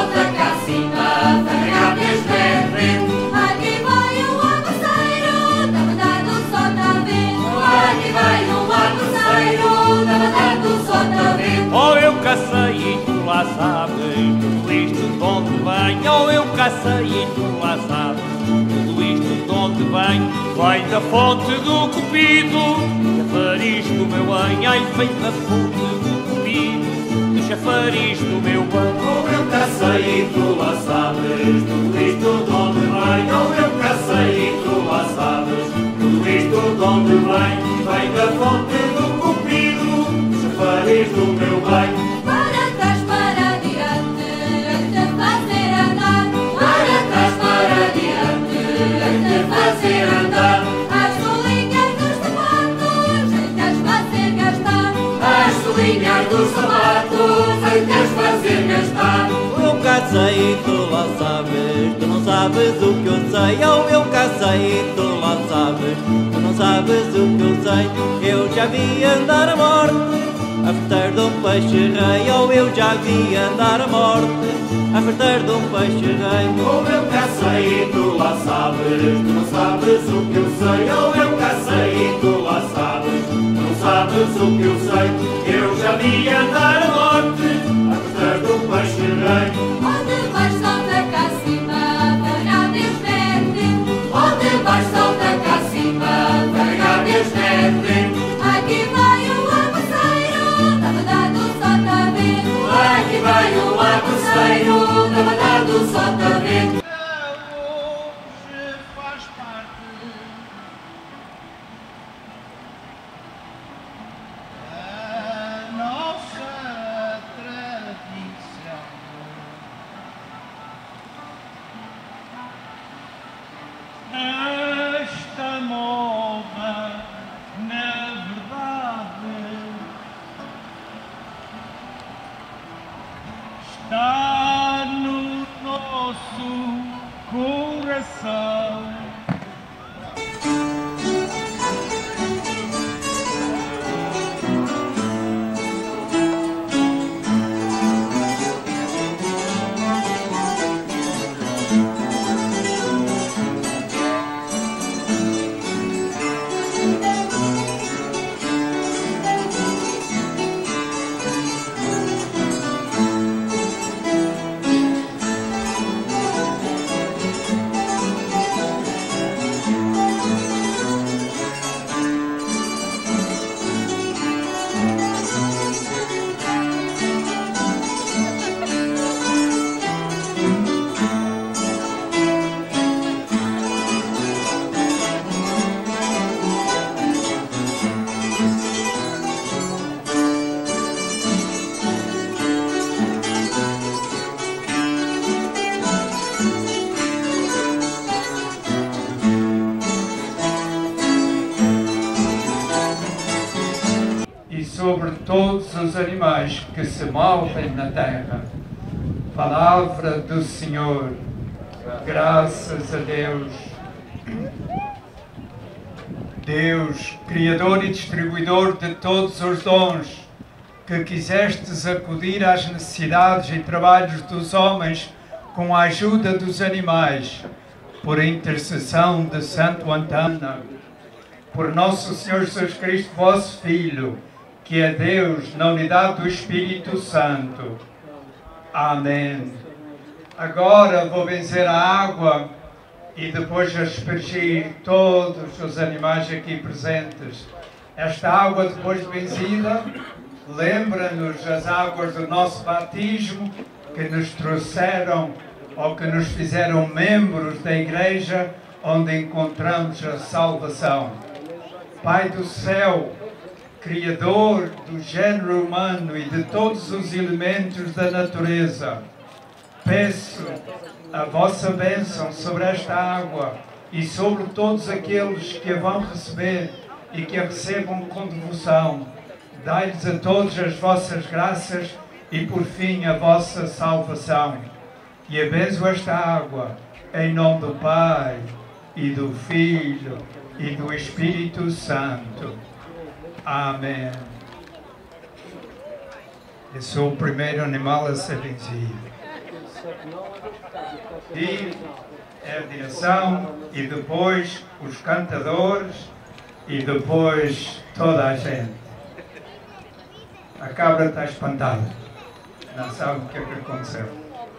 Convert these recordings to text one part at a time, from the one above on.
salta cá acima, farragar desde frente. Aqui vai um aguaceiro, da batata o sol tá vendo. Aqui vai um aguaceiro, da batata o sol tá vendo. Oh, eu cacei e tu lá sabes tudo isto de onde vem. Oh, eu cacei e tu lá sabes tudo isto de onde vem. Vem da fonte do cupido, chafariz do meu bem. Ai, vem da fonte do cupido, do chafariz do meu bem. Oh, eu cacei e tu lá sabes tudo isto de onde vem. Oh, eu cacei e tu lá sabes tudo isto de onde vem. Vem da fonte do cupido, chafariz do meu bem. Para trás, para adiante, a te fazer andar. Para trás, para adiante, a te fazer andar. As solinhas dos sapatos, em que as fazer gastar. As solinhas dos sapatos, em que as fazer gastar. Eu cacei e tu lá sabes, tu não sabes o que eu sei. Oh, eu cacei e tu lá sabes, tu não sabes o que eu sei. Eu já vi andar a morte a verter de um peixe rei. Oh, eu já vi andar a morte a verter de um peixe rei. Oh, eu cacei e tu lá sabes, tu não sabes o que eu sei. Oh, eu cacei e tu lá sabes, tu não sabes o que eu sei. Eu já vi andar a morte a verter de um peixe rei. Onde vais salta cá acima, farragar desde frente. Onde vais salta cá acima, farragar desde frente. Aqui vai o aguaceiro, da batata o sol tá vendo. Aqui vai o aguaceiro, da batata o sol tá vendo. Hoje faz parte da nossa tradição. Esta moda, na verdade, está no nosso coração. E sobre todos os animais que se movem na terra. Palavra do Senhor, graças a Deus. Deus, Criador e Distribuidor de todos os dons, que quisestes acudir às necessidades e trabalhos dos homens com a ajuda dos animais, por intercessão de Santo Antônio, por nosso Senhor Jesus Cristo, vosso Filho, que é Deus na unidade do Espírito Santo. Amém. Agora vou benzer a água e depois aspergir todos os animais aqui presentes. Esta água, depois de benzida, lembra-nos as águas do nosso batismo que nos trouxeram ou que nos fizeram membros da Igreja, onde encontramos a salvação. Pai do céu, Criador do género humano e de todos os elementos da natureza, peço a vossa bênção sobre esta água e sobre todos aqueles que a vão receber e que a recebam com devoção. Dai-lhes a todos as vossas graças e, por fim, a vossa salvação. E abençoa esta água, em nome do Pai, e do Filho, e do Espírito Santo. Amém. Eu sou o primeiro animal a ser benzido. E a direção, e depois os cantadores, e depois toda a gente. A cabra está espantada. Não sabe o que é que aconteceu.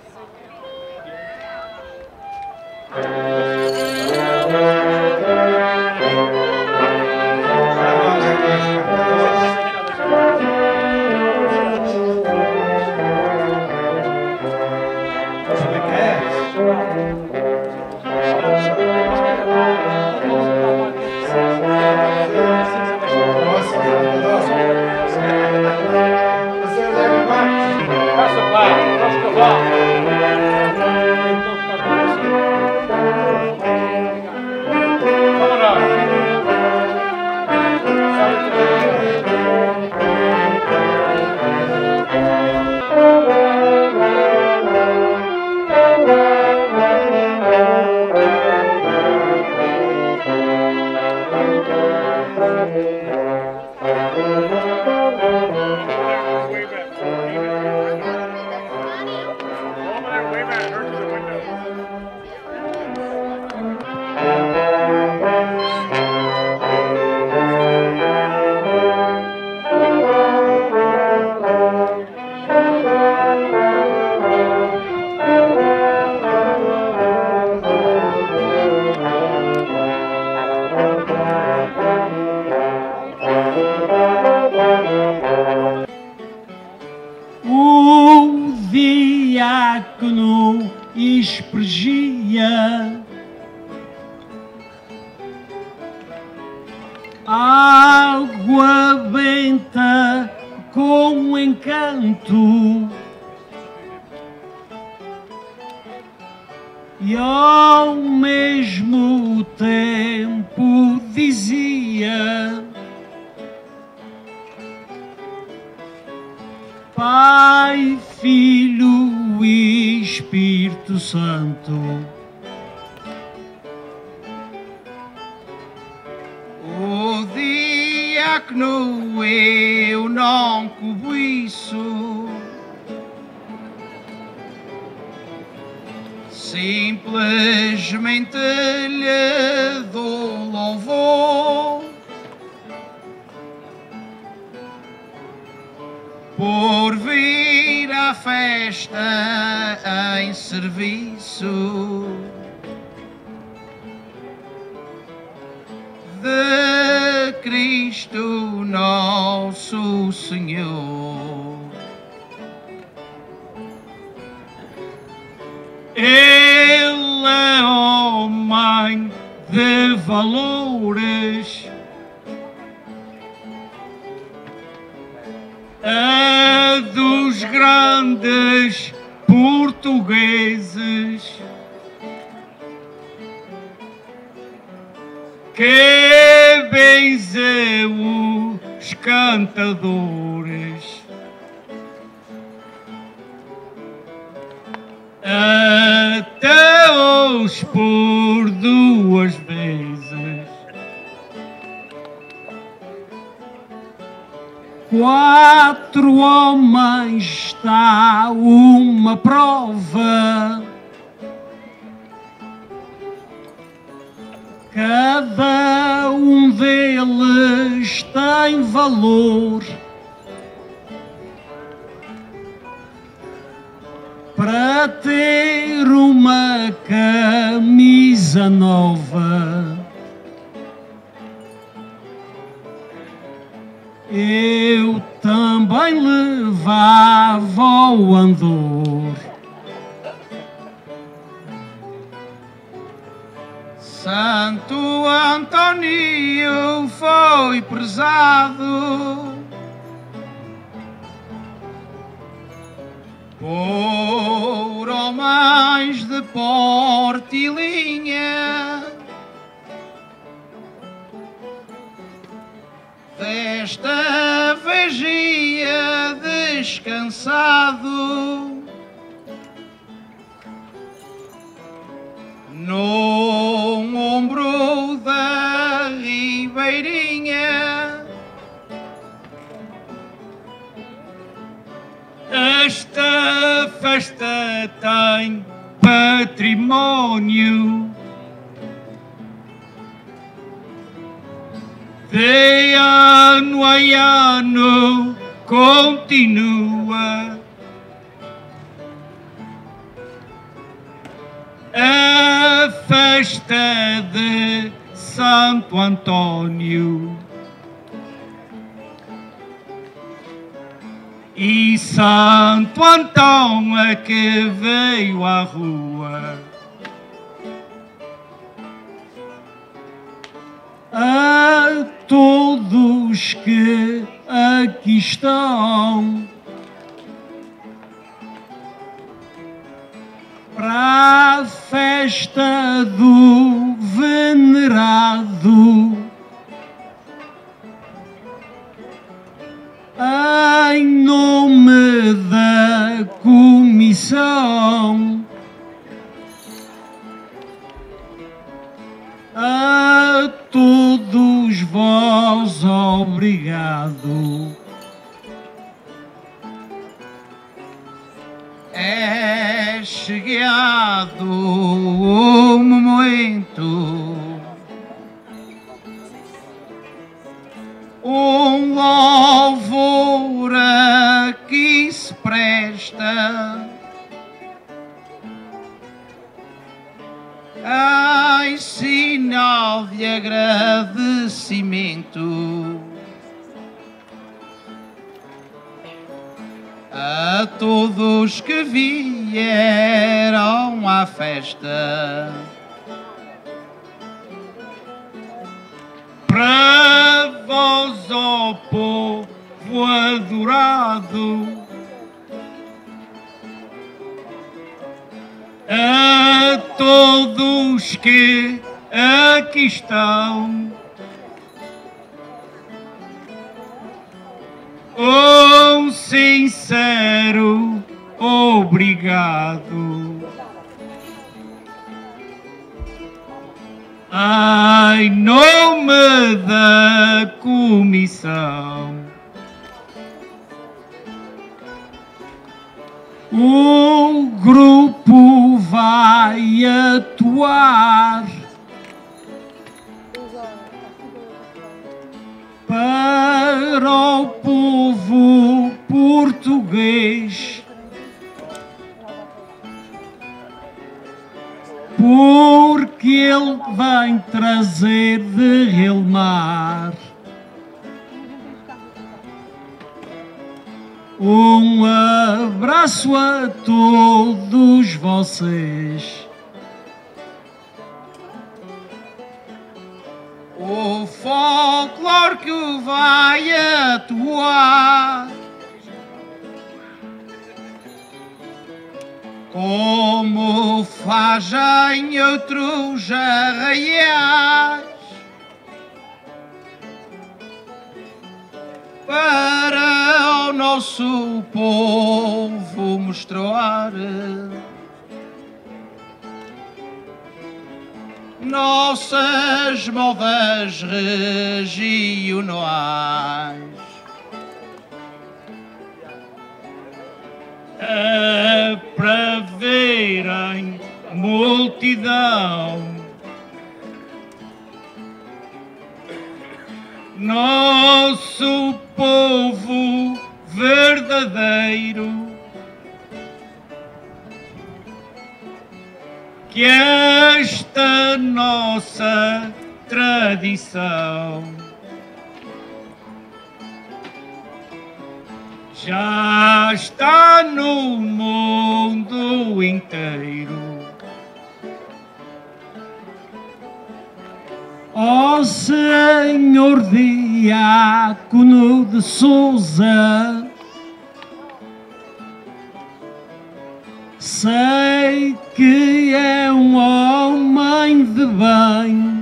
O diácono espregia água benta com encanto e ao mesmo tempo dizia: Pai, Filho e Espírito Santo. O diácono eu não cobiço, simplesmente lhe dou louvor por vir à festa em serviço de Cristo nosso Senhor. Ele é homem de valores, é dos grandes portugueses que benzeu os cantadores. Até os por duas vezes. 4 homens está uma prova, cada um deles tem valor para ter uma camisa nova. Eu também levava ao andor. Santo Antônio foi prezado por homens de porte e linha. Desta vez ia descansado no ombro da ribeirinha. Esta festa tem património. De ano em ano continua a festa de Santo Antônio. E Santo Antão é que veio à rua a todos que aqui estão para a festa do venerado, em nome da comissão, a todos vós obrigado. É chegado o momento, um louvor que se presta em sinal de agradecimento a todos que vieram à festa. Para vós, ó povo adorado, a todos que aqui estão, um sincero obrigado. Em nome da comissão, o grupo vai atuar para o povo português, porque ele vem trazer de Relmar um abraço a todos vocês. O folclore que vai atuar como faz em outros arraiais, para o nosso povo mostrar nossas modas regionais. Para verem multidão nosso povo verdadeiro, que esta nossa tradição já está no mundo inteiro. Ó Senhor Diácono de Sousa, sei que é um homem de bem,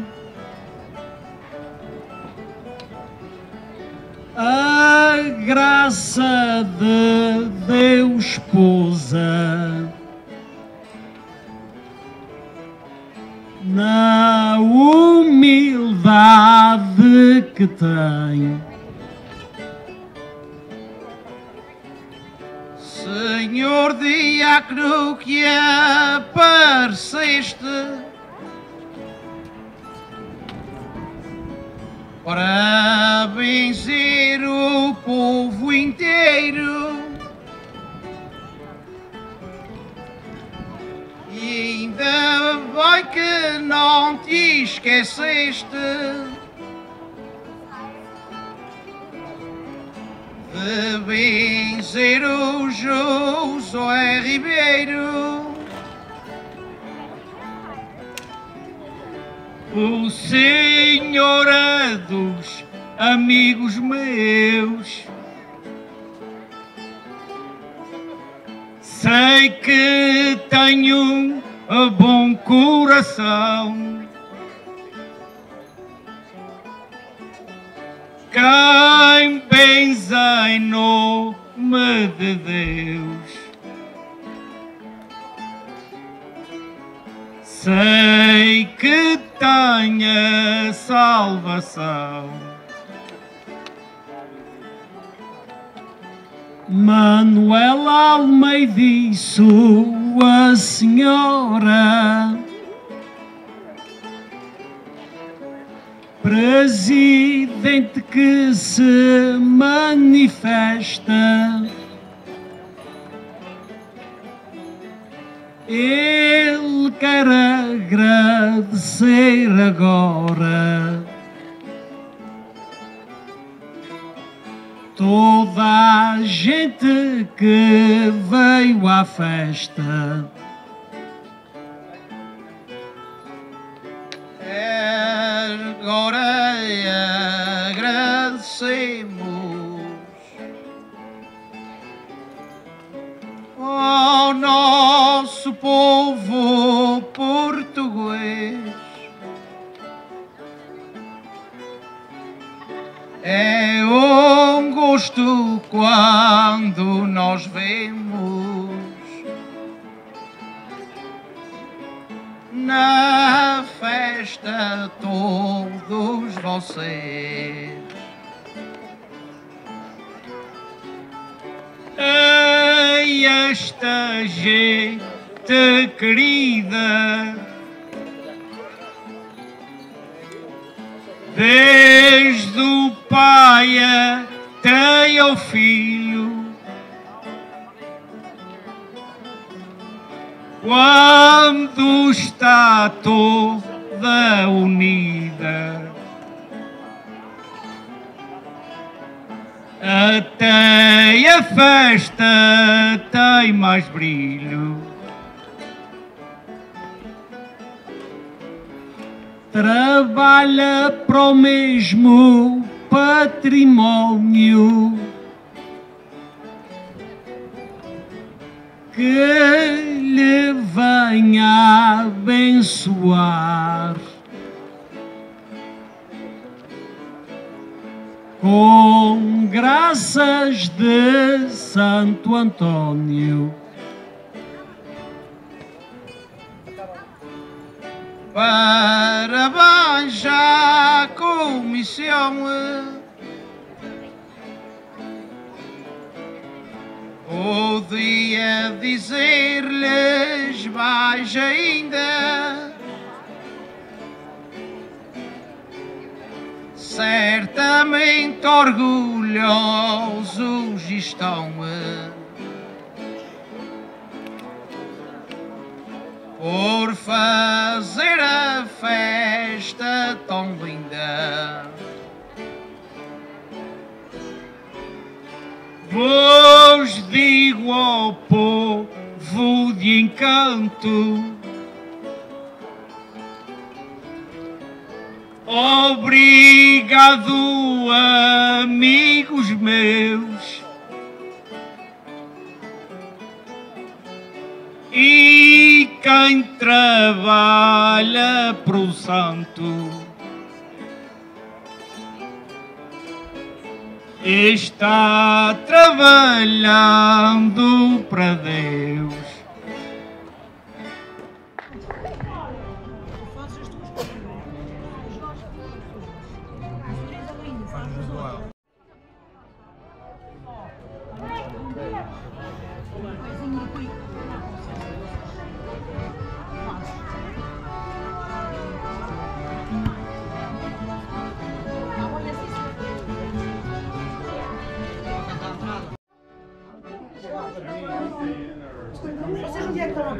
a graça de Deus pousa na humildade que tem. Senhor senhor diácono que apareceste para benzer o povo inteiro. E ainda bem que não te esqueceste de benzer o Josué Ribeiro. O Senhor é dos amigos meus, sei que tenho um bom coração. Quem benza em nome de Deus, sei que tenha salvação. Manuela Almeida e sua senhora, presidente que se manifesta, ele quer agradecer agora toda a gente que veio à festa. Agora agradecemos ao nosso povo português. É um gosto quando nós vemos na festa todos vocês. Ei, esta gente querida, desde o pai até ao filho, quando está toda unida, até a festa tem mais brilho. Trabalha para o mesmo património que lhe venha abençoar com graças de Santo Antônio. Parabéns à comissão, podia dizer-lhes mais ainda, certamente orgulhosos estão por fazer a festa tão linda. Vos digo ao povo de encanto, obrigado, amigos meus, e quem trabalha pro santo está trabalhando para Deus.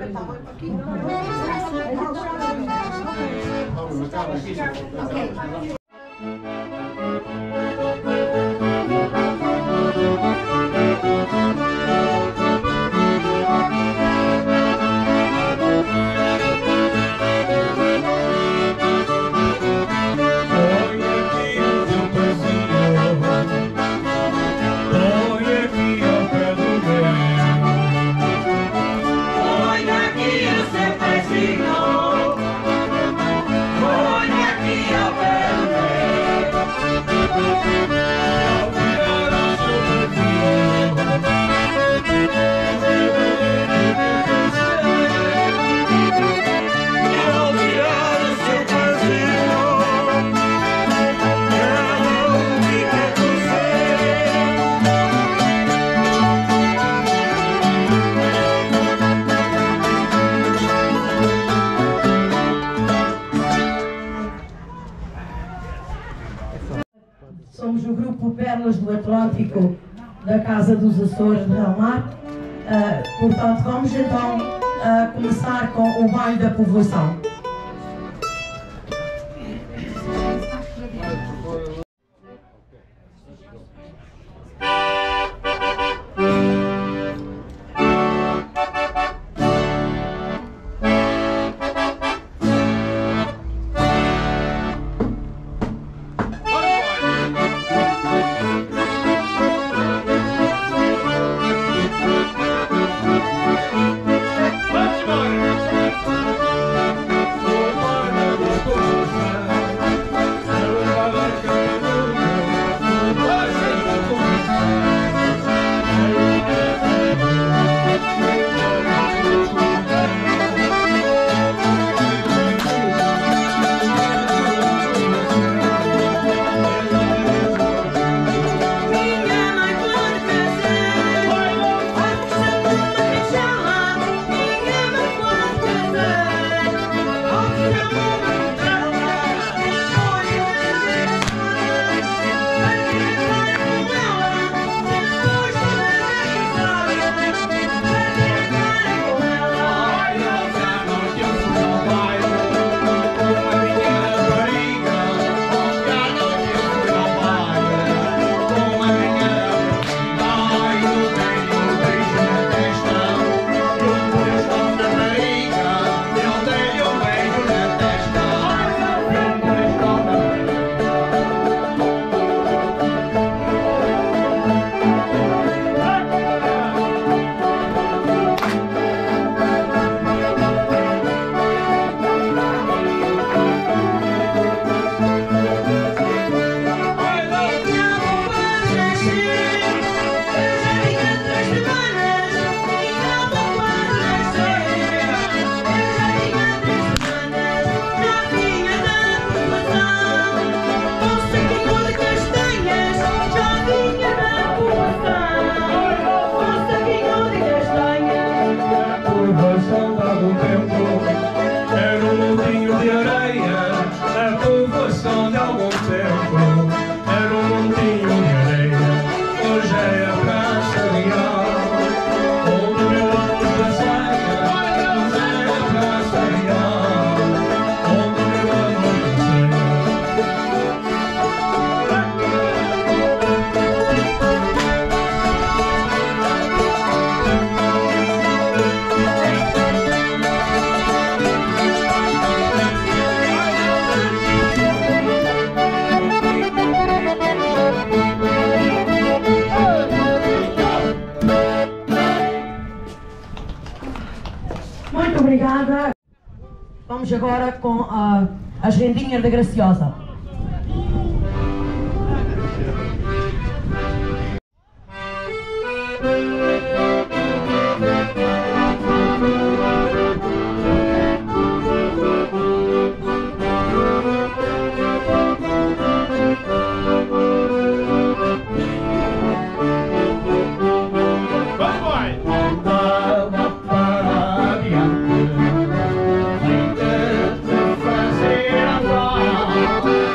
Somos o grupo Pérolas do Atlântico da Casa dos Açores de Relmar. Portanto, vamos então começar com o baile da povoação. Muito obrigada. Vamos agora com as rendinhas da Graciosa. Fazer a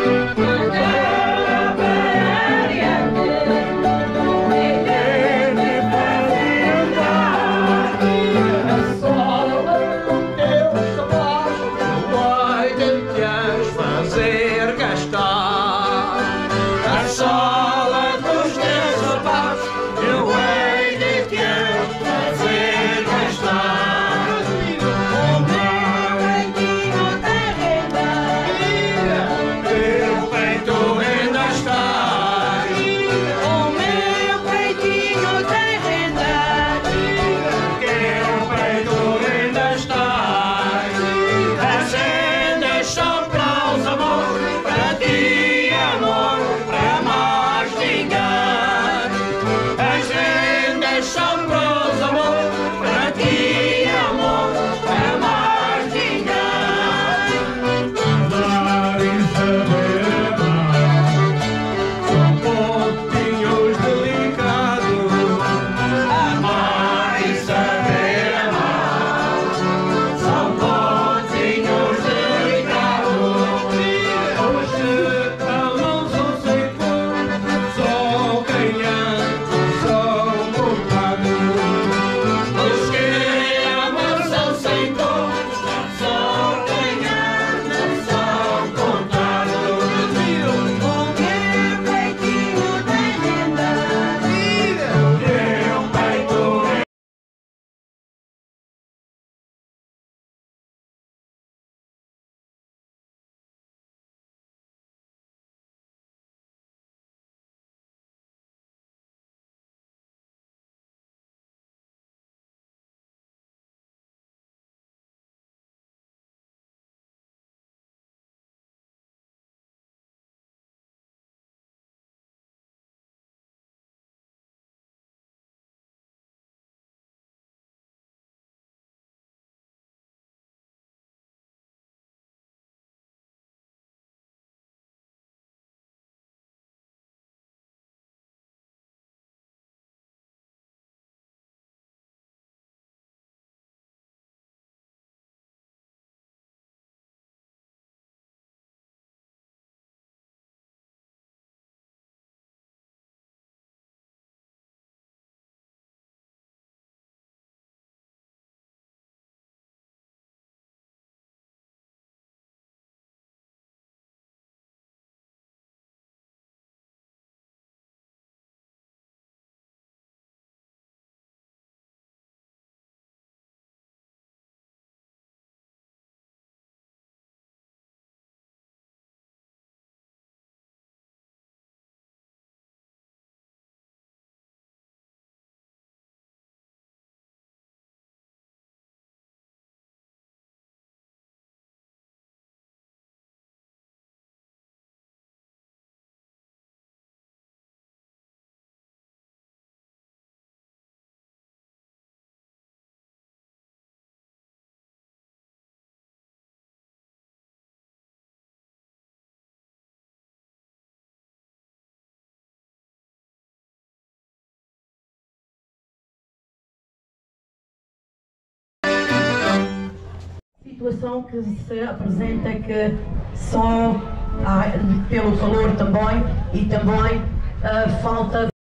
situação que se apresenta que só pelo calor também e também falta de...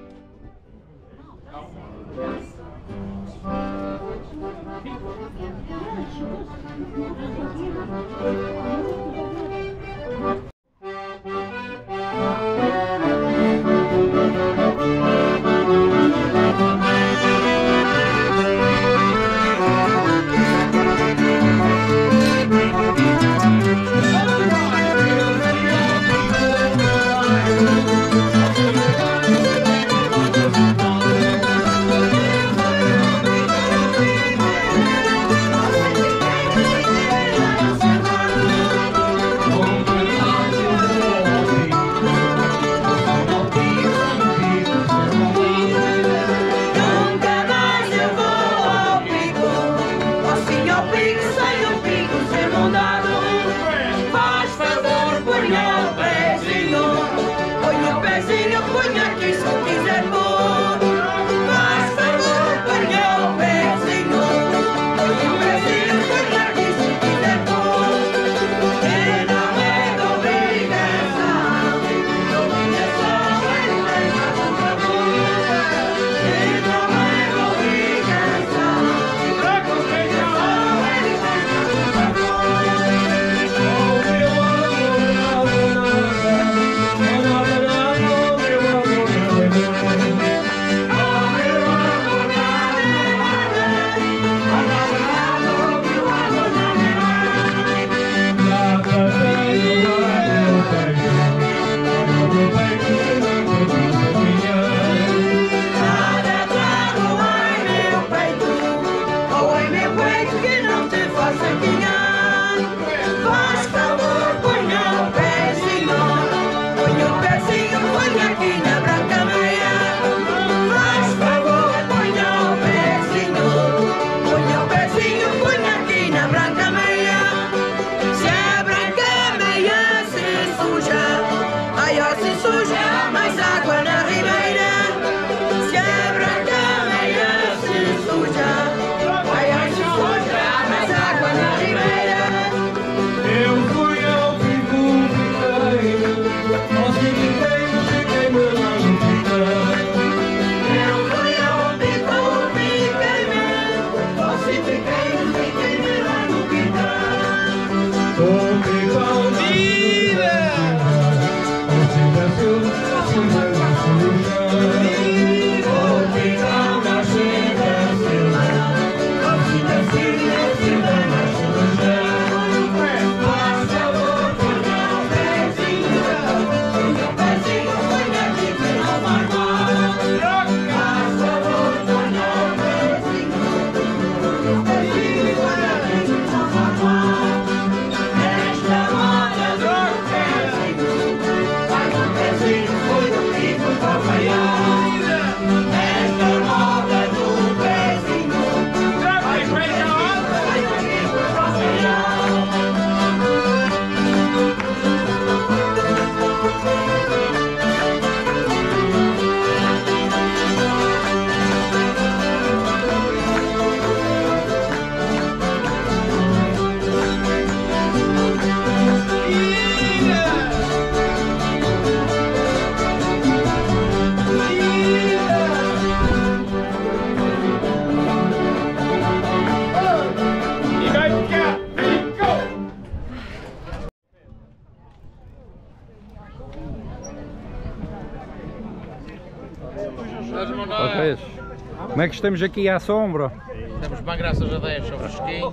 Como é que estamos aqui à sombra? Estamos bem, graças a Deus, ao fresquinho.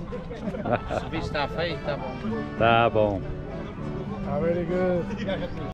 O serviço está feito, está bom. Está bom. Very good.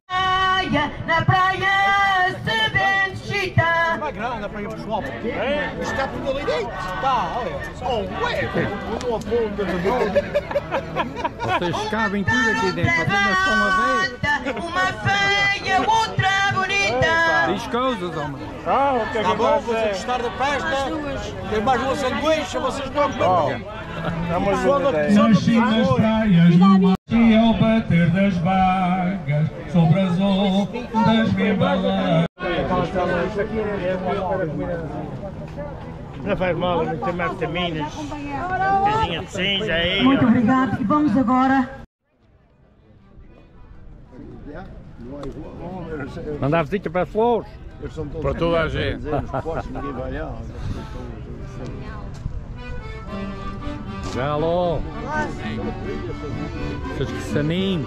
Na praia se benchita. Vai grande, na praia pessoal. Isto está tudo ali dentro. Está, olha. Oh, ué. Não aponta de novo. Vocês cabem tudo aqui dentro, vocês não estão a ver. Uma feia, outra bonita. Diz coisas, homem. O que é Está que bom, vai vocês ser? gostaram da festa? Tem mais uma sanduíche, vocês estão a comer. Estamos Nasci nas praias do mar e ao bater das vagas sobre as ondas me embalar. Não faz mal, não tem mais vitaminas. Casinha de cinza aí. Muito obrigado. E vamos agora. Mandar visita para as flores. Para toda a gente. Já alô. Seus que saninho.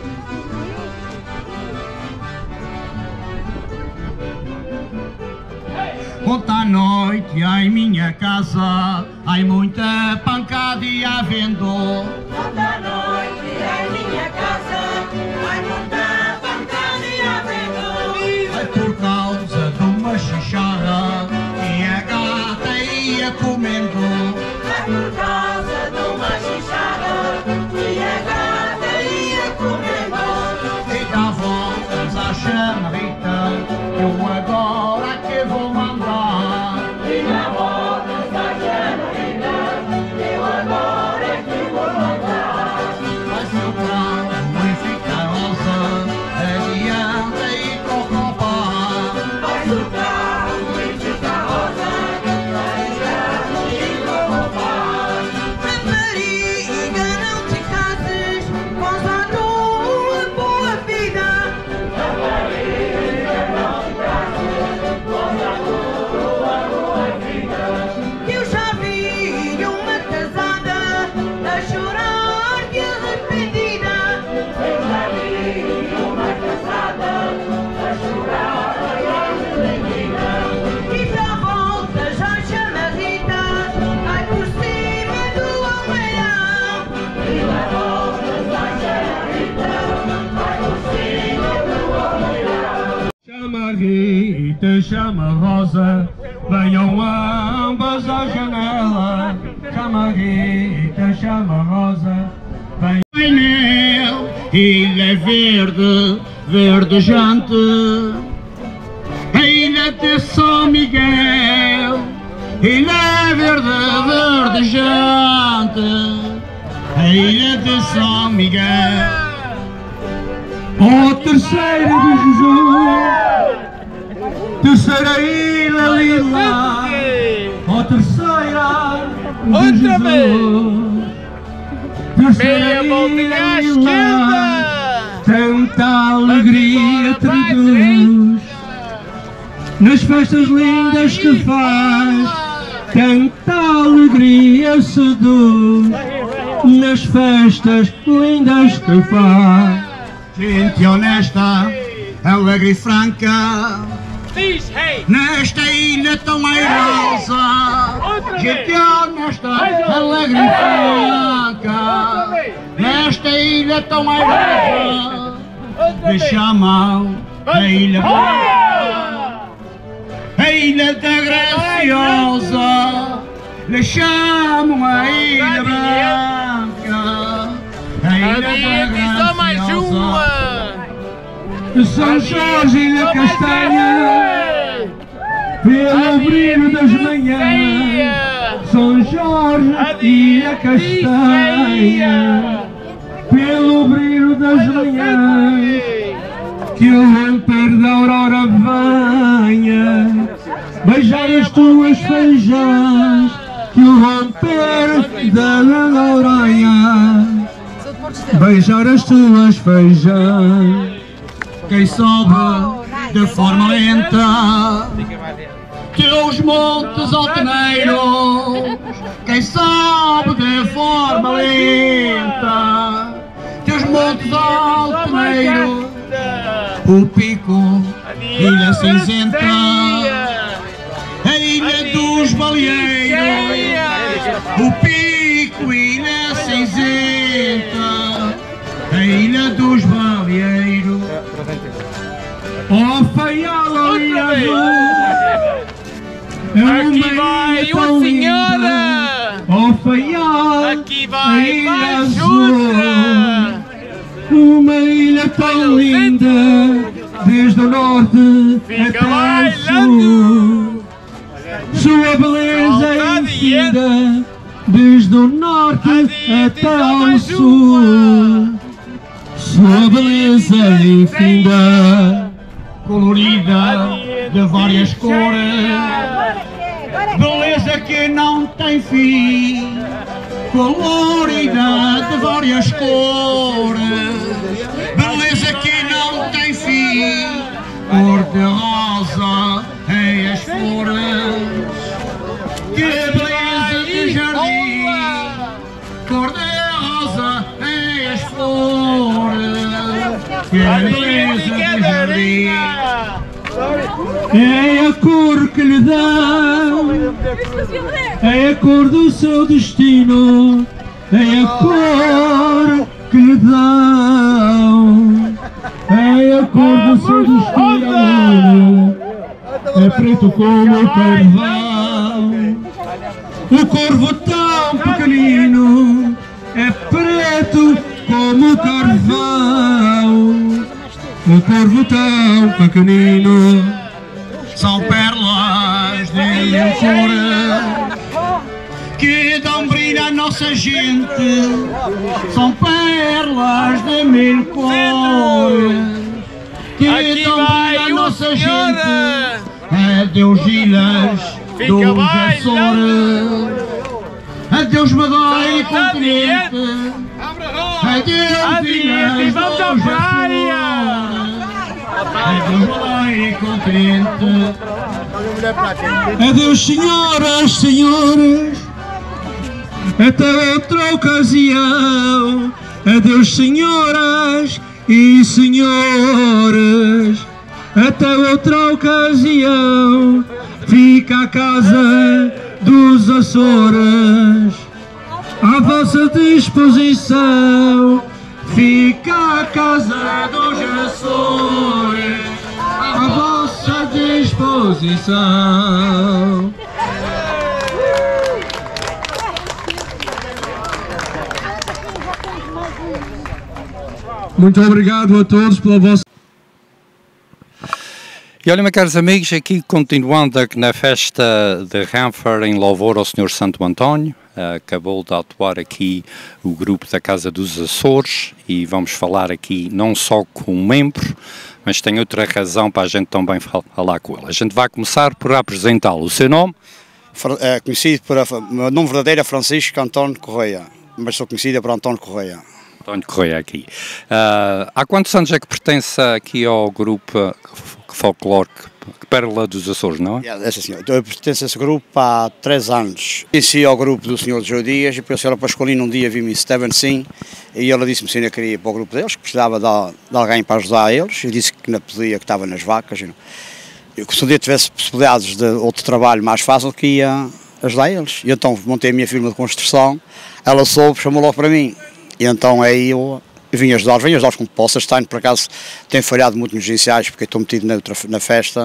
Ontem à noite em minha casa, ai muita pancada e havendo. Ontem à noite em minha casa, ai muita pancada e havendo. Ai por causa de uma xixada e a gata ia comendo. Ai por causa de uma xixada e a gata ia comendo. E dá voltas à chamarrita, eu agora que vou mandar. E dá voltas à chamarrita, eu agora é que vou mandar. Vai seu carro e fica rosa, adianta e cocopá. Vai o carro e fica rosa, adianta e cocopá. Rapariga, não te cases, goza tua boa vida. Rapariga, não te cases, goza tua boa vida. Eu já vi uma casada a chorar de arrependida. Eu já vi uma casada a chorar de arrependida. E para volta já chamarrita, ai por cima do almeirão. E para volta já chamarrita, ai por cima do almeirão. Chama Rita, chama Rosa, venham ambas à janela. Chama Rita, chama Rosa, venham. Painel, ilha verde, verdejante. A ilha de São Miguel, ilha verde, verdejante. A ilha de São Miguel. O terceiro de Juju, terceira ilha lila, o terceira de Juju, terceira ilha lila, tanta alegria traduz, nas festas lindas que faz, tanta alegria seduz, nas festas lindas que faz. Gente honesta, alegre e franca, nesta ilha tão airosa. Gente honesta, alegre e franca, nesta ilha tão airosa. Me chamam a ilha branca, a ilha da graciosa. Me chamam a ilha branca, a ilha da graciosa. São Jorge, Ilha Castanha, pelo brilho das manhãs. São Jorge, Ilha Castanha, pelo brilho das manhãs. Que o romper da aurora venha beijar as tuas feijões. Que o romper da aurora beijar as tuas feijões. Quem sobe de forma lenta teus montes altaneiros. Quem sobe de forma lenta teus montes altaneiros. O pico, ilha cinzenta, a ilha dos baleeiros. O pico, ilha cinzenta, a ilha dos baleeiros. Oh, Faial, ilha azul, aqui vai uma senhora. Oh, Faial, aqui vai ilha mais azul, uma ilha tão linda, desde o norte fica até o sul. Sua beleza é infinda, desde o norte até o sul. Sua beleza é infinda, colorida de várias cores. beleza que não tem fim, colorida de várias cores, beleza que não tem fim, cor de rosa em as flores, que beleza de jardim, cor de rosa em as flores, que beleza de jardim. É a cor que lhe dão, é a cor do seu destino, é a cor que lhe dão, é a cor do seu destino, é preto como o carvão, o corvo tão pequenino, é preto como o carvão. O corvo tão pequenino, são pérolas de mil cores, que dão brilho à nossa gente, são pérolas de mil cores, que dão brilho à nossa gente, adeus ilhas dos Açores, adeus Madeira e continente, adeus ilhas dos Açores. Adeus senhoras, senhores, até outra ocasião. Adeus senhoras e senhores, até outra ocasião. Fica a casa dos Açores à vossa disposição. Fica a casa dos Açores à vossa disposição. Muito obrigado a todos pela vossa... E olha, meus caros amigos, aqui continuando na festa de Ranford em louvor ao Senhor Santo António, acabou de atuar aqui o grupo da Casa dos Açores e vamos falar aqui não só com um membro, mas tem outra razão para a gente também falar com ele. A gente vai começar por apresentá-lo. O seu nome? É conhecido por... O meu nome verdadeiro é Francisco António Correia, mas sou conhecido por António Correia. António Correia aqui. Há quantos anos é que pertence aqui ao grupo folclórico Pérola dos Açores, não é? É assim, eu pertenço a esse grupo há 3 anos. Conheci ao grupo do Sr. João Dias e depois a senhora Pascolina um dia viu-me Stevenson e ela disse-me se eu queria ir para o grupo deles, que precisava de alguém para ajudar eles. Eu disse que não podia, que estava nas vacas. Eu, se um dia tivesse possibilidades de outro trabalho mais fácil, que ia ajudar eles. E então montei a minha firma de construção, ela soube, chamou logo para mim. E então aí eu venho ajudar com posso. Este ano, por acaso, tenho falhado muito nos iniciais, porque estou metido na festa,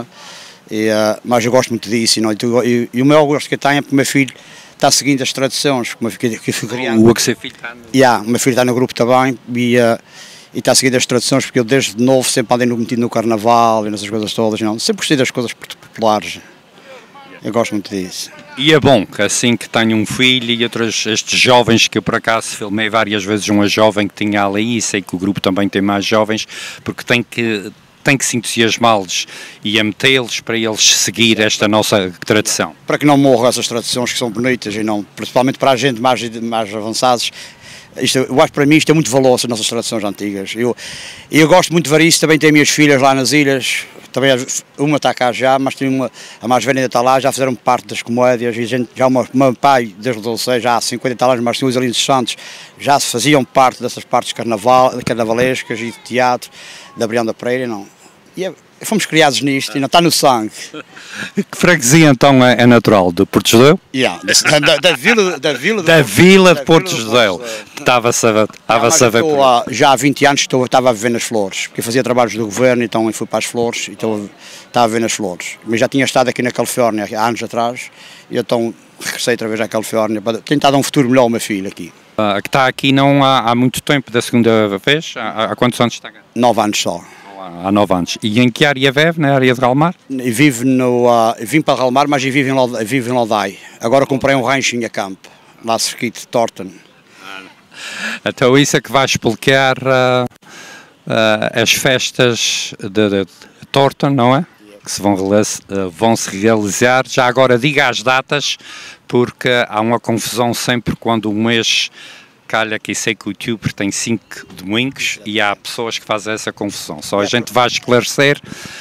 mas eu gosto muito disso. E o meu gosto que eu tenho é porque o meu filho está seguindo as tradições. O que seu filho está no... o meu filho está no grupo também e está seguindo as tradições, porque eu desde novo sempre andei metido no carnaval e nessas coisas todas. Não? Sempre gostei das coisas populares. Eu gosto muito disso. E é bom que assim que tenho um filho e estes jovens que eu por acaso filmei várias vezes, uma jovem que tinha ali, e sei que o grupo também tem mais jovens, porque tem que se entusiasmá-los e a metê-los para eles seguir esta nossa tradição. Para que não morram essas tradições que são bonitas e não, principalmente para a gente mais avançados. Eu acho que para mim isto é muito valor, as nossas tradições antigas. Eu gosto muito de ver isso, também tenho minhas filhas lá nas ilhas, também uma está cá já, mas tem a mais velha ainda está lá, já fizeram parte das comédias, e já o meu pai, desde os 16, já há 50 anos, mas tinha os Alinhos Santos, já se faziam parte dessas partes carnavalescas e de teatro, da Brianda Pereira, não. Fomos criados nisto, ainda está no sangue. Que freguesia então é natural? De Porto Judeu? Da vila de Porto Judeu. Estava-se a ver. Já há 20 anos que estava a viver nas Flores, porque eu fazia trabalhos do governo, então eu fui para as Flores, então estava a viver nas Flores. Mas já tinha estado aqui na Califórnia há anos atrás, e então regressei outra vez à Califórnia para tentar dar um futuro melhor ao meu filho aqui. Que está aqui não há muito tempo da segunda vez? Há quantos anos está cá? 9 anos só. Há 9 anos. E em que área vive? Na área de Galmar? Vim para Galmar, mas eu vivo em Lodai. Agora comprei um rancho em Acampo, lá circuito de Thornton. Então isso é que vai explicar as festas de Thornton, não é? que vão se realizar. Já agora diga as datas, porque há uma confusão sempre quando um mês calha que sei que o YouTube tem 5 domingos e há pessoas que fazem essa confusão. Só a gente vai esclarecer.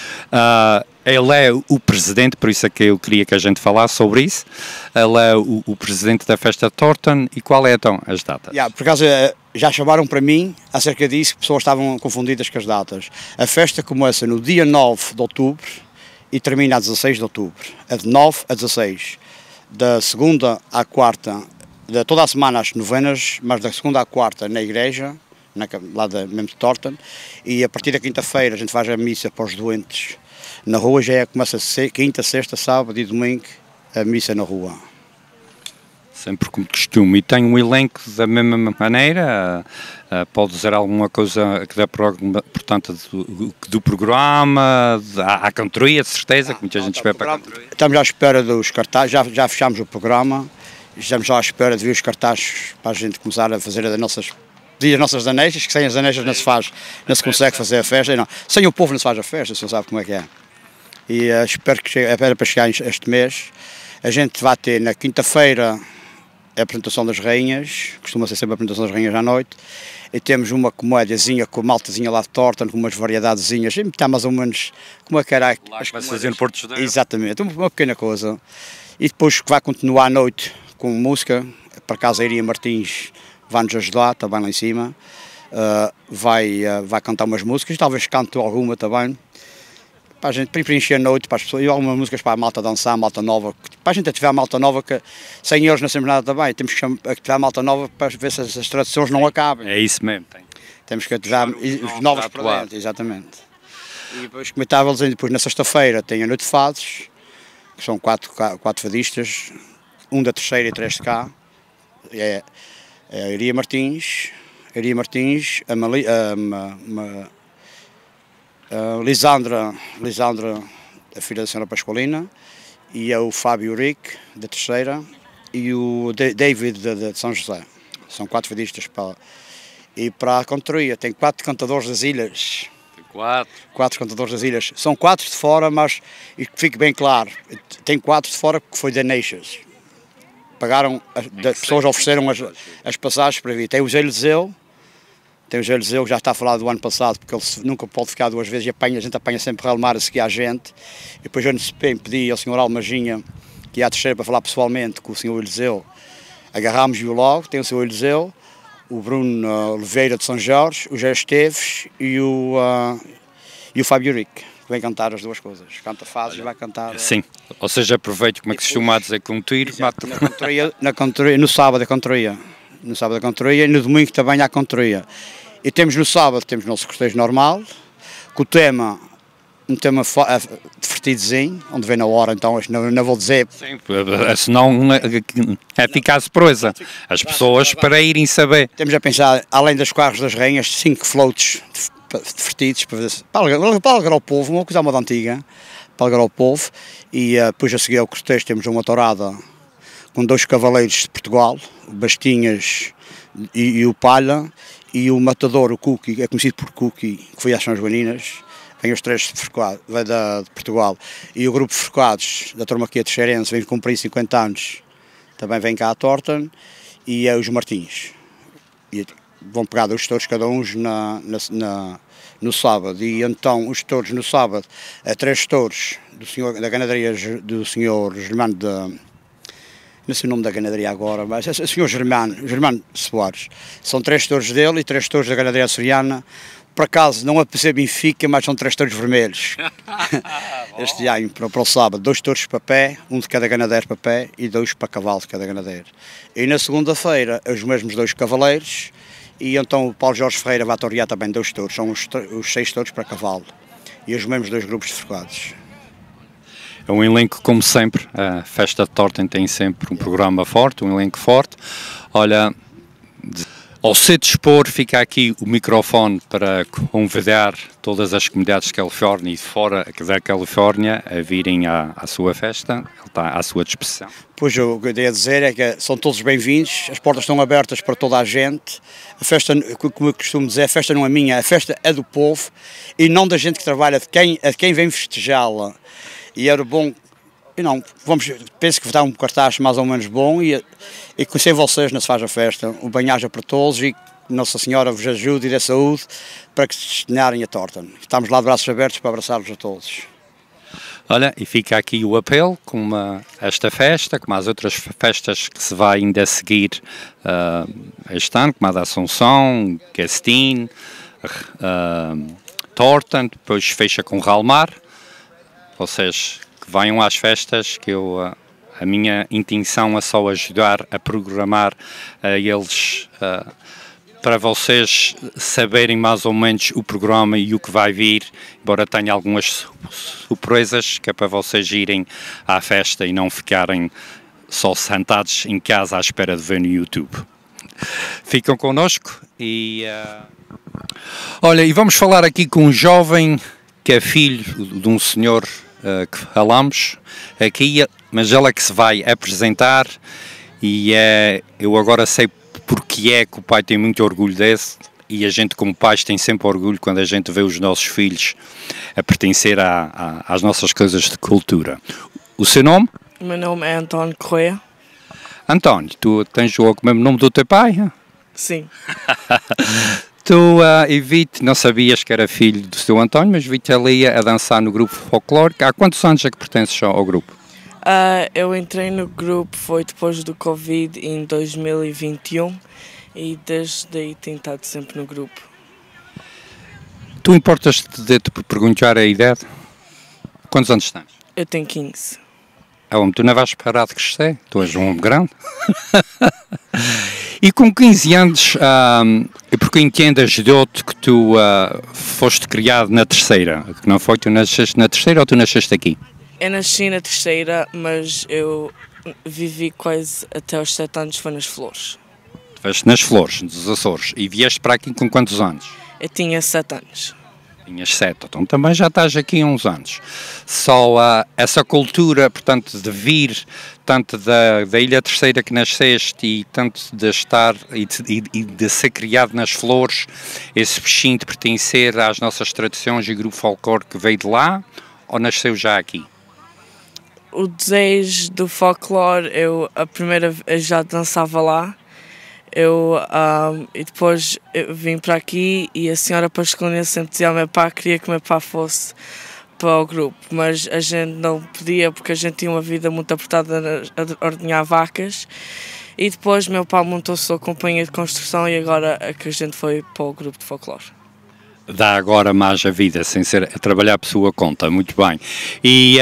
Ele é o presidente, por isso é que eu queria que a gente falasse sobre isso. Ele é o presidente da Festa de Thornton. E qual é então as datas? Por acaso já chamaram para mim acerca disso, que pessoas estavam confundidas com as datas. A festa começa no dia 9 de outubro e termina a 16 de outubro. É de 9 a 16. Da segunda à quarta, de toda a semana às novenas, mas da segunda à quarta na igreja, lá mesmo de Thornton. E a partir da quinta-feira a gente faz a missa para os doentes na rua. Começa quinta, sexta, sábado e domingo a missa na rua. Sempre como costume. E tem um elenco da mesma maneira? Pode dizer alguma coisa que dá, portanto, do programa? Há cantoria, de certeza, que muita gente espera para a cantoria. Estamos à espera dos cartazes, já fechámos o programa, estamos à espera de ver os cartazes para a gente começar a fazer as nossas anejas, que sem as anejas não se consegue fazer a festa. Não. Sem o povo não se faz a festa, o senhor sabe como é que é. E espero que chegue, para chegar este mês. A gente vai ter na quinta-feira a apresentação das rainhas, costuma ser sempre a apresentação das rainhas à noite, e temos uma comédiazinha com a maltazinha lá de Thornton, com umas variedadezinhas, está mais ou menos como é que era. Lá que vai se fazer no Porto Judeiro. Exatamente, uma pequena coisa. E depois que vai continuar à noite com música, para casa a Iria Martins vai-nos ajudar, também lá em cima, vai cantar umas músicas, talvez cante alguma também, para a gente preencher a noite para as pessoas, e algumas músicas para a malta dançar, a malta nova, para a gente ativar a malta nova, que sem eles não temos nada também, temos que ativar a malta nova para ver se as tradições não acabem. É isso mesmo. Temos que ativar os novos para dentro, exatamente. E depois, como estava dizendo, depois na sexta-feira tem a noite de fados, que são quatro fadistas, um da terceira e 3 de cá, é a Iria Martins, a Lisandra, a filha da senhora Pascualina, e é o Fábio Rick, da terceira, e o David de São José. São 4 fadistas e para a cantoria tem 4 cantadores das ilhas. 4 cantadores das ilhas. São 4 de fora, mas e que fique bem claro, tem 4 de fora que foi da Nations. Pagaram, as pessoas ofereceram as passagens para vir. Tem o Zé Eliseu, que já está a falar do ano passado, porque ele nunca pode ficar 2 vezes e a gente apanha sempre Real Mar a seguir a gente. E depois eu pedi ao senhor Almaginha, que ia à terceira para falar pessoalmente com o senhor Eliseu. Agarrámos-o logo, tem o senhor Eliseu, o Bruno Oliveira de São Jorge, o José Esteves e o Fábio Rick, que vem cantar as 2 coisas. Canta fases e vai cantar... Sim, ou seja, aproveito como é que se costuma dizer com um tiro. Na cantoria, no sábado a cantoria. No sábado a cantoria e no domingo também há a cantoria. E temos no sábado, temos o nosso cortejo normal, com o tema, um tema divertidozinho, onde vem na hora, então não vou dizer. Sim, senão é ficar surpresa. As pessoas para irem saber. Temos a pensar, além dos carros das rainhas, 5 floats divertidos para alegrar o povo, uma coisa moda antiga, para alegrar o povo. E depois a seguir ao cortejo temos uma tourada com 2 cavaleiros de Portugal, o Bastinhas e o Palha, e o matador, o Cookie, é conhecido por Cookie, que foi às São Joaninas, vem os 3 de Portugal, e o grupo de Forcados, da Tormaquia de Xerense, vem cumprir 50 anos, também vem cá a Thornton, e é os Martins. E vão pegar 2 touros cada um no sábado, e então os touros no sábado, 3 touros da ganadaria do senhor Germano não sei o nome da ganadaria agora, mas é o senhor Germano Soares. São 3 touros dele e 3 touros da ganadaria açoriana. Por acaso, não é para ser Benfica, mas são 3 touros vermelhos. Este ano, para o sábado, 2 touros para pé, um de cada ganadeiro para pé e 2 para cavalo de cada ganadeiro. E na segunda-feira, os mesmos 2 cavaleiros, e então o Paulo Jorge Ferreira vai torear também 2 touros, são os 6 touros para cavalo. E os mesmos 2 grupos de forcados. É um elenco, como sempre, a Festa de Thornton tem sempre um programa forte, um elenco forte. Olha, Ao se dispor, fica aqui o microfone para convidar todas as comunidades de Califórnia e fora da Califórnia a virem à sua festa. Ele está à sua disposição. Pois o que eu ia dizer é que são todos bem-vindos, as portas estão abertas para toda a gente. A festa, como eu costumo dizer, a festa não é minha, a festa é do povo e não da gente que trabalha, de quem vem festejá-la. E era bom, penso que dá um cartaz mais ou menos bom e conhecer vocês não se faz a festa. O bem-aja para todos e Nossa Senhora vos ajude e dê saúde para que se destinassem a torta. Estamos lá de braços abertos para abraçar-vos a todos. Olha, e fica aqui o apelo, como esta festa, como as outras festas que se vai ainda seguir este ano, como a da Assunção, Castin, Torta, depois fecha com Ralmar. Vocês que venham às festas, que a minha intenção é só ajudar a programar eles para vocês saberem mais ou menos o programa e o que vai vir, embora tenha algumas surpresas, que é para vocês irem à festa e não ficarem só sentados em casa à espera de ver no YouTube. Ficam connosco e... Olha, e vamos falar aqui com um jovem que é filho de um senhor que falamos aqui, mas ele é que se vai apresentar e eu agora sei porque é que o pai tem muito orgulho desse e a gente como pais tem sempre orgulho quando a gente vê os nossos filhos a pertencer às nossas coisas de cultura. O seu nome? O meu nome é António Correia. António, tu tens o mesmo nome do teu pai? Sim. Tu, Evite, não sabias que era filho do seu António, mas vi-te ali a dançar no grupo folclórico. Há quantos anos é que pertences ao grupo? Eu entrei no grupo, foi depois do Covid, em 2021, e desde aí tenho estado sempre no grupo. Tu importas-te de te perguntar a idade? Quantos anos tens? Eu tenho 15. Tu não vais parar de crescer? Tu és um homem grande. E com 15 anos, porque entendo, ajudou-te que tu foste criado na terceira, não foi? Tu nasceste na terceira ou tu nasceste aqui? Eu nasci na terceira, mas eu vivi quase até aos 7 anos, foi nas Flores. Estiveste nas Flores, nos Açores, e vieste para aqui com quantos anos? Eu tinha 7 anos. Tinhas 7, então também já estás aqui há uns anos. Só essa cultura, portanto, de vir, tanto da Ilha Terceira que nasceste e tanto de estar e de ser criado nas Flores, esse bichinho de pertencer às nossas tradições e grupo folclórico que veio de lá, ou nasceu já aqui? O desejo do folclore, eu já dançava lá. E depois eu vim para aqui e a senhora Pascalina sempre dizia ao meu pai que queria que o meu pai fosse para o grupo, mas a gente não podia porque a gente tinha uma vida muito apertada a ordenhar vacas e depois meu pai montou a sua companhia de construção e agora é que a gente foi para o grupo de folclore. Dá agora mais a vida, sem ser a trabalhar por sua conta, muito bem. E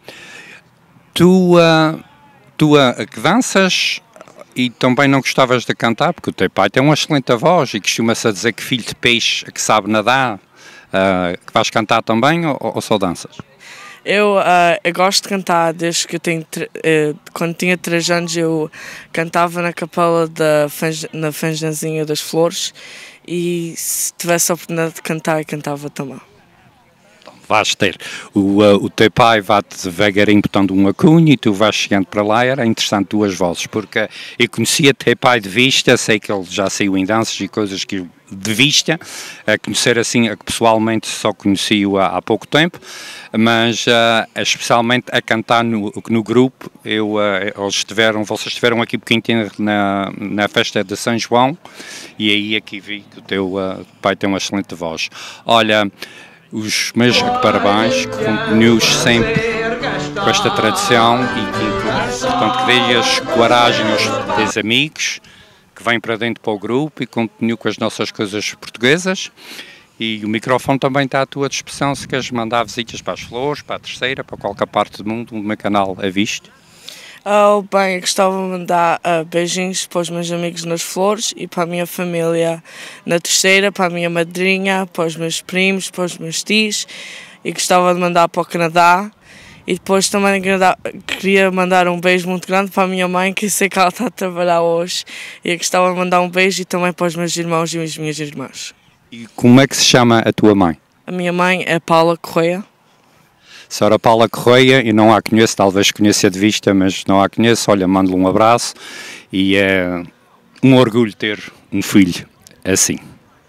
tu que danças... E também não gostavas de cantar, porque o teu pai tem uma excelente voz e costuma-se a dizer que filho de peixe que sabe nadar, que vais cantar também ou só danças? Eu gosto de cantar desde que eu tenho, quando tinha 3 anos eu cantava na capela na Fanjanzinha das Flores e se tivesse a oportunidade de cantar, eu cantava também. Vais ter. O teu pai vai-te devagarinho botando uma cunha e tu vais chegando para lá. Era interessante duas vozes, porque eu conhecia teu pai de vista, sei que ele já saiu em danças e coisas que de vista, a conhecer assim, pessoalmente só conheci-o há pouco tempo, mas especialmente a cantar no grupo, vocês estiveram aqui porque entendo na festa de São João e aí aqui vi que o teu pai tem uma excelente voz. Olha, os meus parabéns, que continues sempre com esta tradição e que, portanto, que dês coragem aos teus amigos que vêm para dentro para o grupo e continue com as nossas coisas portuguesas. E o microfone também está à tua disposição se queres mandar visitas para as Flores, para a Terceira, para qualquer parte do mundo, o meu canal é visto. Bem, eu gostava de mandar beijinhos para os meus amigos nas Flores e para a minha família na Terceira, para a minha madrinha, para os meus primos, para os meus tios, e gostava de mandar para o Canadá E depois também queria mandar um beijo muito grande para a minha mãe, que eu sei que ela está a trabalhar hoje, e eu gostava de mandar um beijo e também para os meus irmãos e as minhas irmãs. E como é que se chama a tua mãe? A minha mãe é Paula Correia. Senhora Paula Correia, eu não a conheço, talvez conheça de vista, mas não a conheço. Olha, mando-lhe um abraço e é um orgulho ter um filho assim.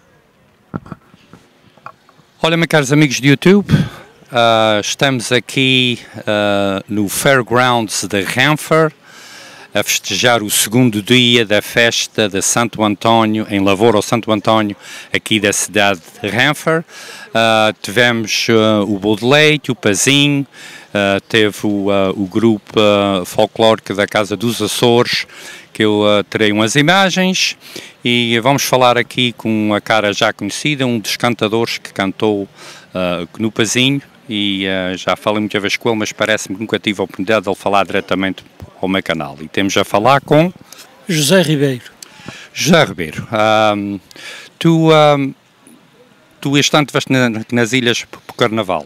Olha, meus caros amigos de YouTube, estamos aqui no Fairgrounds de Renfer, a festejar o segundo dia da festa de Santo António, em Lavoura ao Santo António, aqui da cidade de Renfer. Tivemos o bolo de leite, o pazinho, teve o grupo folclórico da Casa dos Açores, que eu terei umas imagens, e vamos falar aqui com uma cara já conhecida, um dos cantadores que cantou no pazinho, e já falei muitas vezes com ele, mas parece-me que nunca tive a oportunidade de ele falar diretamente ao meu canal. E temos a falar com... José Ribeiro. José Ribeiro, tu este ano estiveste nas ilhas para o Carnaval.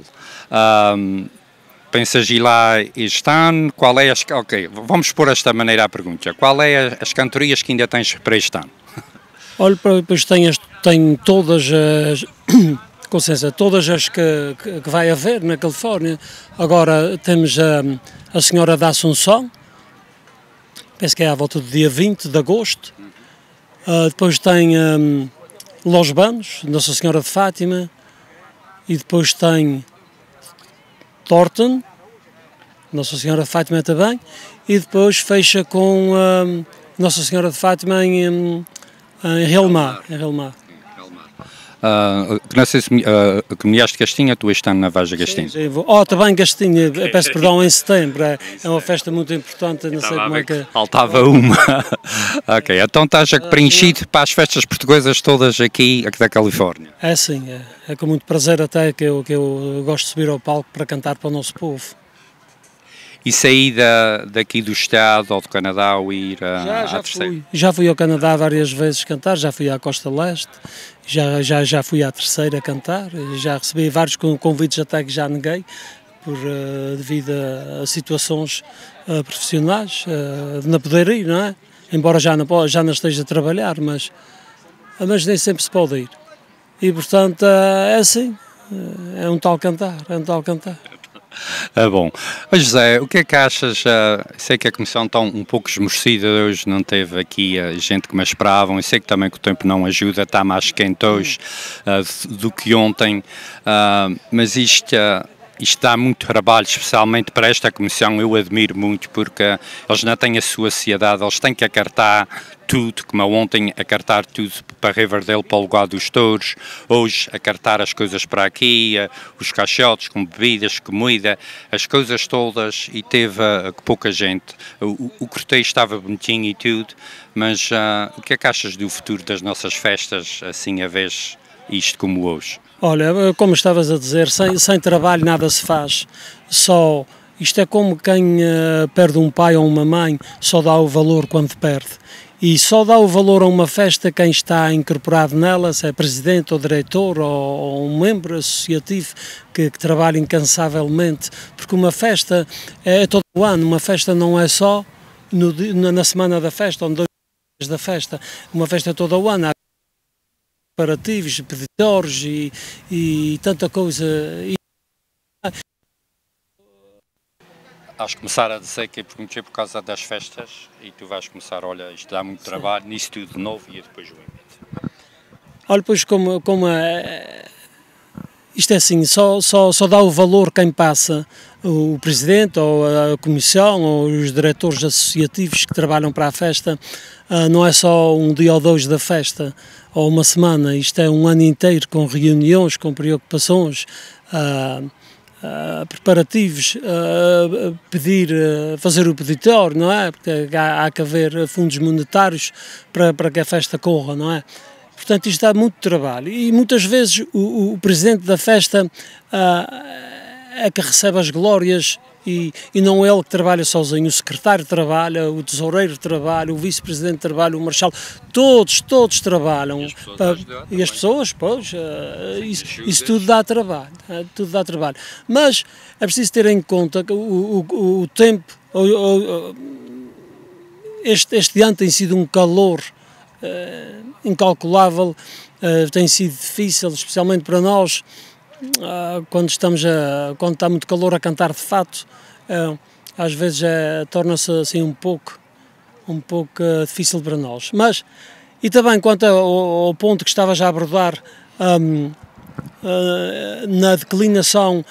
Pensas ir lá este ano? Qual é as... Ok, vamos pôr esta maneira a pergunta. Qual é as cantorias que ainda tens para este ano? Olha, depois tenho todas as... Com licença, todas as que vai haver na Califórnia. Agora temos a Senhora da Assunção, penso que é à volta do dia 20 de agosto. Depois tem Los Banos, Nossa Senhora de Fátima, e depois tem Thornton, Nossa Senhora de Fátima também, e depois fecha com Nossa Senhora de Fátima em Relmar. Não sei se comunidade de Gastinha, tu este ano na Vaja Gastinha. Sim, também Gastinha, peço perdão, em setembro, é uma festa muito importante, não sei como é que... Faltava uma. Ok, então estás preenchido para as festas portuguesas todas aqui da Califórnia. É sim, é com muito prazer até que eu gosto de subir ao palco para cantar para o nosso povo. E sair daqui do Estado ou do Canadá ou ir à terceira? Já fui ao Canadá várias vezes cantar, já fui à Costa Leste, já fui à terceira cantar, já recebi vários convites até que já neguei, devido a situações profissionais, de não poder ir, não é? Embora já não esteja a trabalhar, mas nem sempre se pode ir. E portanto é assim, é um tal cantar. Bom. José, o que é que achas? Sei que a comissão está um pouco esmorecida hoje, não teve aqui a gente que me esperavam, eu sei que também que o tempo não ajuda, está mais quente hoje do que ontem, mas isto dá muito trabalho, especialmente para esta comissão. Eu admiro muito, porque eles não têm a sua sociedade, eles têm que acartar tudo, como ontem acartar tudo para Riverdale, para o lugar dos touros, hoje acartar as coisas para aqui, os caixotes com bebidas, comida, as coisas todas, e teve pouca gente. O cortejo estava bonitinho e tudo, mas o que é que achas do futuro das nossas festas, assim a vez isto como hoje? Olha, como estavas a dizer, sem trabalho nada se faz, isto é como quem perde um pai ou uma mãe, só dá o valor quando perde. E só dá o valor a uma festa quem está incorporado nela, se é presidente ou diretor ou um membro associativo que trabalha incansavelmente, porque uma festa é todo o ano, uma festa não é só na semana da festa ou em 2 dias da festa, uma festa é todo o ano, há preparativos, peditórios e tanta coisa. Has de começar a dizer que perguntei por causa das festas e tu vais começar, olha, isto dá muito trabalho, nisso tudo de novo e depois o limite. Olha, pois isto é assim, só dá o valor quem passa, o presidente ou a comissão ou os diretores associativos que trabalham para a festa, não é só um dia ou 2 da festa ou uma semana, isto é um ano inteiro com reuniões, com preocupações, preparativos, fazer o peditório, não é? Porque há que haver fundos monetários para que a festa corra, não é? Portanto, isto dá muito trabalho e muitas vezes o presidente da festa é que recebe as glórias e não é ele que trabalha sozinho, o secretário trabalha, o tesoureiro trabalha, o vice-presidente trabalha, o marechal, todos trabalham. E as pessoas, pois, isso tudo dá trabalho, tudo dá trabalho. Mas é preciso ter em conta que o tempo, este ano tem sido um calor incalculável, tem sido difícil, especialmente para nós, quando está muito calor a cantar de fato, às vezes torna-se assim um pouco difícil para nós. Mas, e também quanto ao ponto que estava já a abordar, na declinação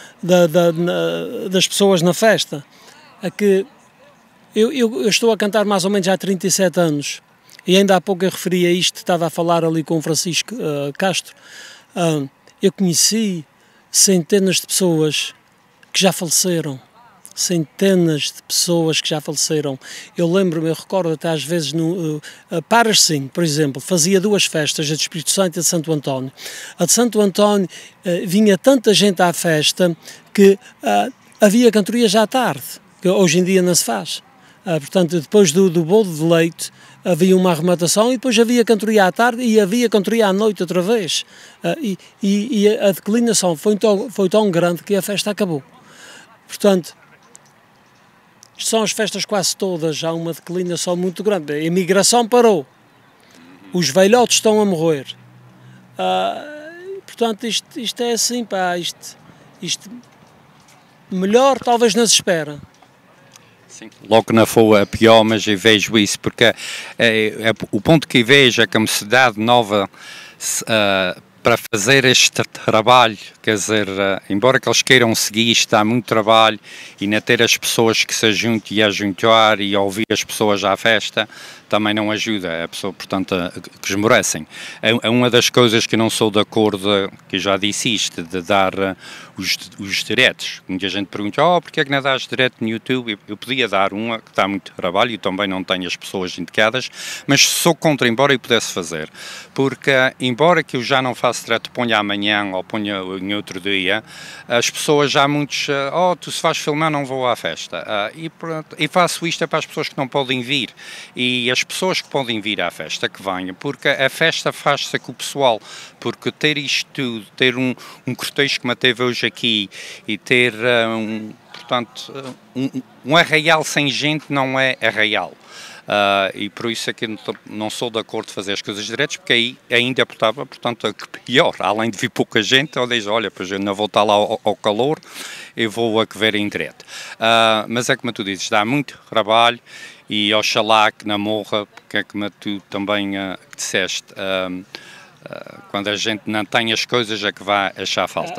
das pessoas na festa, é que eu estou a cantar mais ou menos há 37 anos, e ainda há pouco eu referia isto, estava a falar ali com o Francisco Castro. Eu conheci centenas de pessoas que já faleceram, centenas de pessoas que já faleceram. Eu recordo até às vezes no Paras-Sim, por exemplo, fazia 2 festas, a de Espírito Santo e a de Santo António. A de Santo António vinha tanta gente à festa que havia cantoria já à tarde, que hoje em dia não se faz. Portanto, depois do bolo de leite havia uma arrematação e depois havia cantoria à tarde e havia cantoria à noite outra vez. E a declinação foi tão grande que a festa acabou. Portanto, isto são as festas quase todas, há uma declinação muito grande. A imigração parou, os velhotes estão a morrer. Portanto, isto é assim, pá, isto melhor talvez não se espera. Sim. Logo não foi a pior, mas eu vejo isso, porque o ponto que eu vejo é que a mocidade nova, para fazer este trabalho, quer dizer, embora que eles queiram seguir, isto há muito trabalho, e não ter as pessoas que se ajuntam e a juntar e a ouvir as pessoas à festa, também não ajuda, a pessoa, portanto, que esmorecem. É uma das coisas que não sou de acordo, que já disse isto, de dar os diretos. Muita gente pergunta, porque é que não dás direto no YouTube? Eu podia dar uma, que dá muito trabalho, e também não tenho as pessoas indicadas, mas sou contra, embora eu pudesse fazer. Porque, embora que eu já não faço direto, ponha amanhã ou ponha em outro dia, as pessoas já muitos, tu se vais filmar não vou à festa. E faço isto para as pessoas que não podem vir. E as pessoas que podem vir à festa, que venham, porque a festa faz-se com o pessoal, porque ter isto tudo, ter um cortejo que me teve hoje aqui e ter, portanto, um arraial sem gente não é arraial. E por isso é que não sou de acordo de fazer as coisas diretas, porque aí ainda portava, portanto, pior, além de vir pouca gente, eu digo, olha, pois eu não vou estar lá ao calor, eu vou a que ver em direto. Mas é como tu dizes, dá muito trabalho, e oxalá que na morra, porque é como tu também disseste, quando a gente não tem as coisas é que vai achar falta.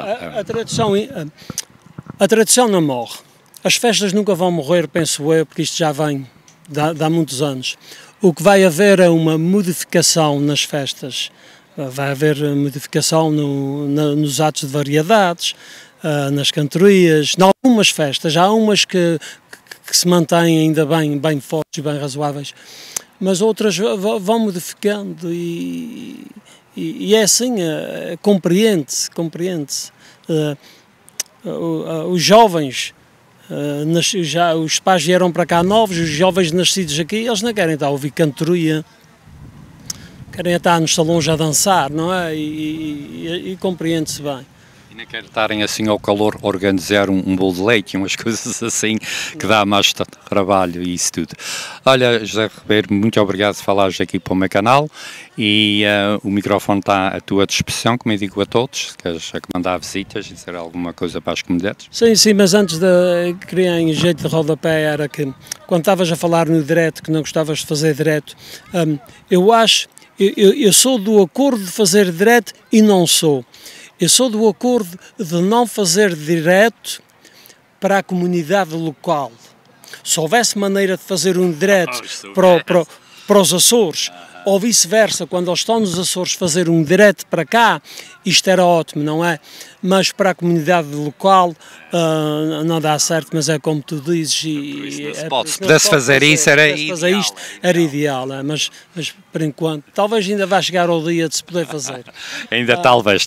A tradição não morre. As festas nunca vão morrer, penso eu, porque isto já vem de há muitos anos. O que vai haver é uma modificação nas festas. Vai haver modificação nos atos de variedades, nas cantorias, em algumas festas. Há umas que se mantêm ainda bem fortes e bem razoáveis, mas outras vão modificando e é assim, compreende-se. Os jovens, os pais vieram para cá novos, os jovens nascidos aqui, eles não querem estar a ouvir cantoria, querem estar nos salões a dançar, não é? E compreende-se bem. E não quero estarem assim ao calor organizar um bolo de leite e umas coisas assim que dá mais trabalho e isso tudo. Olha, José Ribeiro, muito obrigado por falares aqui para o meu canal e o microfone está à tua disposição, como eu digo a todos, se queres mandar visitas e dizer alguma coisa para as comunidades. Sim, mas antes queria em jeito de rodapé, era que quando estavas a falar no direto, que não gostavas de fazer direto, eu sou do acordo de fazer direto e não sou. Eu sou do acordo de não fazer direto para a comunidade local. Se houvesse maneira de fazer um direto para os Açores, ou vice-versa, quando eles estão nos Açores fazer um direto para cá, isto era ótimo, não é? Mas para a comunidade local não dá certo, mas é como tu dizes. Se pudesse fazer isso, era ideal. Era ideal, mas por enquanto, talvez ainda vai chegar ao dia de se poder fazer. Ainda talvez.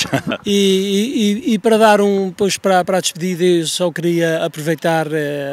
E para dar pois para a despedida, eu só queria aproveitar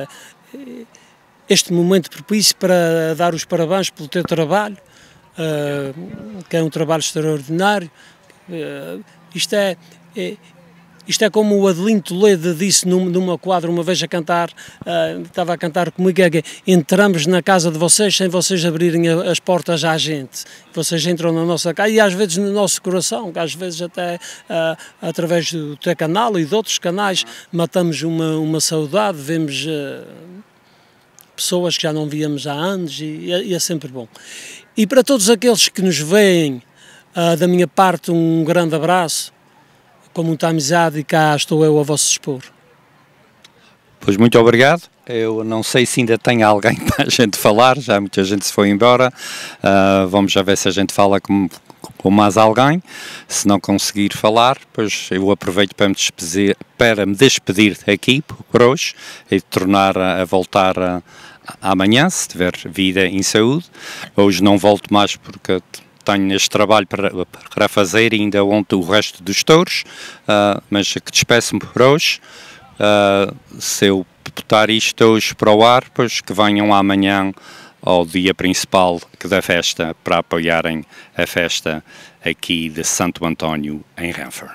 este momento propício para dar os parabéns pelo teu trabalho, que é um trabalho extraordinário. Isto é como o Adelino Toledo disse numa quadra uma vez a cantar, estava a cantar comigo, entramos na casa de vocês sem vocês abrirem as portas à gente. Vocês entram na nossa casa e às vezes no nosso coração, que às vezes até através do teu canal e de outros canais matamos uma saudade, vemos pessoas que já não víamos há anos e é sempre bom. E para todos aqueles que nos veem, da minha parte um grande abraço, com muita amizade, e cá estou eu a vosso dispor. Pois muito obrigado. Eu não sei se ainda tem alguém para a gente falar, já muita gente se foi embora. Vamos já ver se a gente fala com mais alguém. Se não conseguir falar, pois eu aproveito para me despedir aqui por hoje e tornar a voltar amanhã, se tiver vida em saúde. Hoje não volto mais porque tenho este trabalho para fazer e ainda ontem o resto dos touros, mas que despeço-me por hoje. Se eu botar isto hoje para o ar, pois que venham amanhã ao dia principal da festa para apoiarem a festa aqui de Santo António em Ranford.